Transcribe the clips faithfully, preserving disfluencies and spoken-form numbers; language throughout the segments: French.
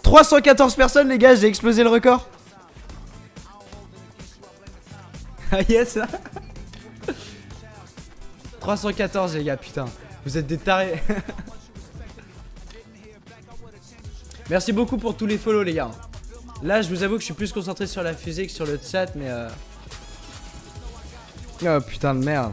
trois cent quatorze personnes les gars, j'ai explosé le record. Ah yes. trois cent quatorze les gars, putain. Vous êtes des tarés. Merci beaucoup pour tous les follow les gars. Là je vous avoue que je suis plus concentré sur la fusée que sur le chat, mais euh... oh putain de merde.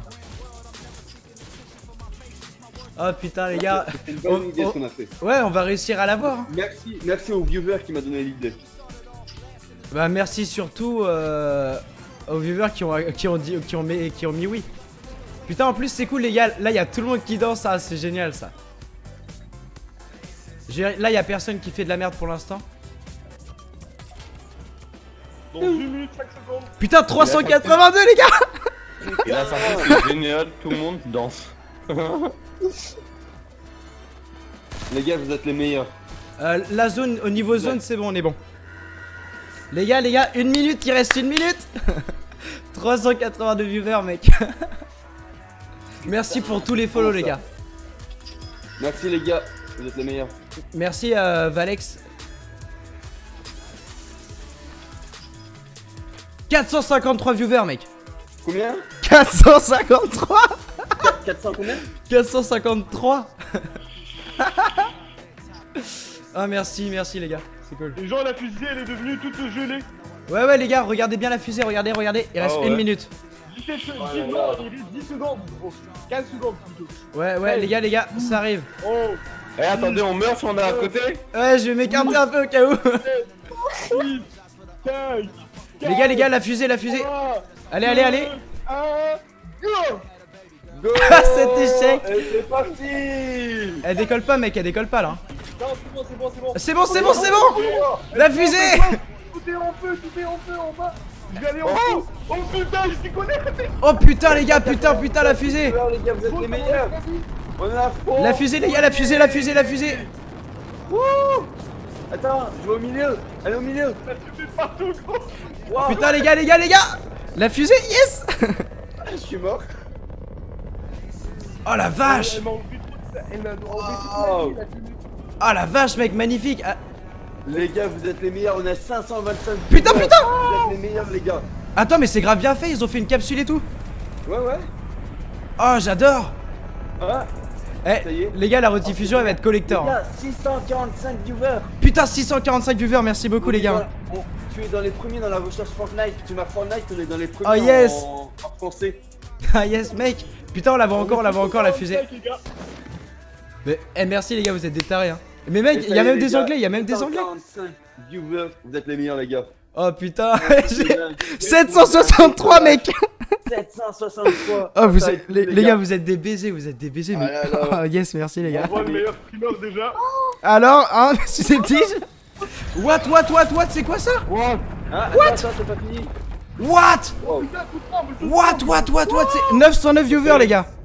Oh putain les gars. C'est une bonne on, idée on... ce qu'on a fait. Ouais, on va réussir à l'avoir. Hein. Merci, merci au viewer qui m'a donné l'idée. Bah merci surtout euh, aux viewers qui ont, qui, ont dit, qui, ont mis, qui ont mis oui. Putain en plus c'est cool les gars, là il y a tout le monde qui danse, ah, c'est génial ça. Là il y a personne qui fait de la merde pour l'instant. Dans une minute, cinq secondes. Putain trois cent quatre-vingt-deux les gars. Et là ça c'est génial, tout le monde danse. Les gars, vous êtes les meilleurs. euh, La zone, au niveau zone c'est bon, on est bon. Les gars, les gars, une minute, il reste une minute. trois cent quatre-vingt-deux viewers mec. Merci pour tous les follow les gars. Merci les gars, vous êtes les meilleurs. Merci euh, Valex. quatre cent cinquante-trois viewers mec. Combien? quatre cent cinquante-trois. quatre cents combien? quatre cent cinquante-trois. Ah merci, merci les gars, c'est cool. Les gens, la fusée elle est devenue toute gelée. Ouais ouais les gars, regardez bien la fusée, regardez, regardez, il reste Ah ouais. une minute. dix-sept secondes, non, il reste dix secondes, gros. quinze secondes plutôt. Ouais ouais les gars, les gars, ça arrive. Oh, Eh attendez, on meurt si on est à côté. Ouais je vais m'écarter un peu au cas où. huit, cinq, Les gars, les gars, la fusée, la fusée. Allez, allez, allez. un, go. Go. Ah cet échec. Et c'est parti. Elle décolle pas mec, elle décolle pas là. Non, c'est bon, c'est bon, c'est bon. C'est bon, c'est bon, c'est bon. La fusée. Tout est en feu, tout est en feu en bas. Je vais aller en dessous. Oh putain, je t'y connais. Oh putain les gars, putain, putain la fusée. Alors les gars, vous êtes les meilleurs. On est à fond. La fusée les gars, la fusée, la fusée, la fusée. Wouh. Attends, je vais au milieu. Elle est au milieu. La fusée partout, gros. Wow. Putain les gars, les gars, les gars. La fusée, yes. Je suis mort. Oh la vache. Elle m'a enlevé toute sa- elle m'a enlevé toute Wow. la vie, la fusée. Oh la vache mec, magnifique. Ah, Les gars, vous êtes les meilleurs. On a cinq cent vingt-cinq. Putain, viewers. putain. Vous êtes les meilleurs les gars. Attends mais c'est grave bien fait, ils ont fait une capsule et tout. Ouais ouais. Oh j'adore. Ah. Eh Ça y est. les gars, la rediffusion elle va être Les collector. gars, six cent quarante-cinq viewers. Putain six cent quarante-cinq viewers, merci beaucoup les gars. On- Tu es dans les premiers dans la recherche Fortnite. Tu m'as Fortnite, on est dans les premiers Oh, yes. en, en français. Ah yes mec. Putain on la voit encore, on la voit encore la fusée. Les gars. Mais eh, merci les gars, vous êtes des tarés hein. Mais mec, Et il ça y a est, même les des gars, anglais, il y a même des six cent anglais. quarante-cinq viewers, vous êtes les meilleurs les gars. Oh putain, C'est j'ai dingue. sept cent soixante-trois mec. sept cent soixante-trois. Oh vous Ça êtes, va les, être les gars, vous êtes des baisers, vous êtes des baisers mais... Ah là là. Oh, yes, merci les gars. On voit le meilleur streamer déjà. Alors, hein, susceptible. What, what, what, what, c'est quoi ça? What? Ah, What? attends, attends, c'est pas fini. What? Oh. Putain, coup de tremble, coup de What, tremble. what, what, what, c'est neuf cent neuf viewers les gars.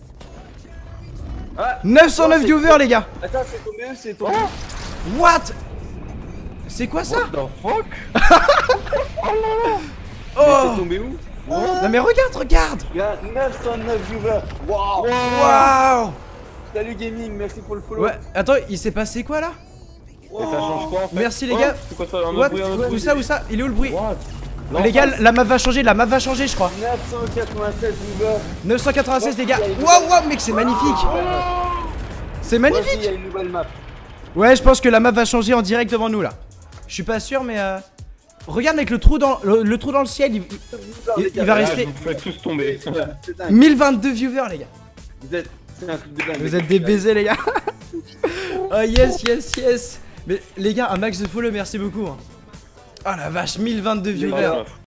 Ah, neuf cent neuf oh, c'est- viewers les gars. Attends, c'est tombé où? C'est tombé. What? C'est quoi ça? What the fuck? Mais Oh. c'est tombé où? Non mais regarde, regarde. Regarde, neuf cent neuf viewers. Waouh. Waouh. Salut gaming, merci pour le follow. Ouais, attends, il s'est passé quoi là? Et ça change quoi en fait? Merci, les Oh, gars. C'est quoi ça? Un What? autre bruit, un autre Où bruit. ça, où ça? Il est où le bruit? What? Les gars, la map va changer, la map va changer je crois. neuf cent quatre-vingt-seize viewers. neuf cent quatre-vingt-seize les gars. Waouh, waouh mec, c'est magnifique. C'est Voici, magnifique. il y a une nouvelle map. Ouais, je pense que la map va changer en direct devant nous là. Je suis pas sûr mais euh... regarde mec, le trou dans le, le trou dans le ciel, il, il- il va Là, rester vous faites tous tomber. C'est dingue. mille vingt-deux viewers les gars. Vous êtes. C'est un truc de dingue. Vous êtes des baisers les gars. Oh yes, yes, yes. Mais les gars, un max de follow, merci beaucoup. hein. Oh la vache, mille vingt-deux viewers. Voilà.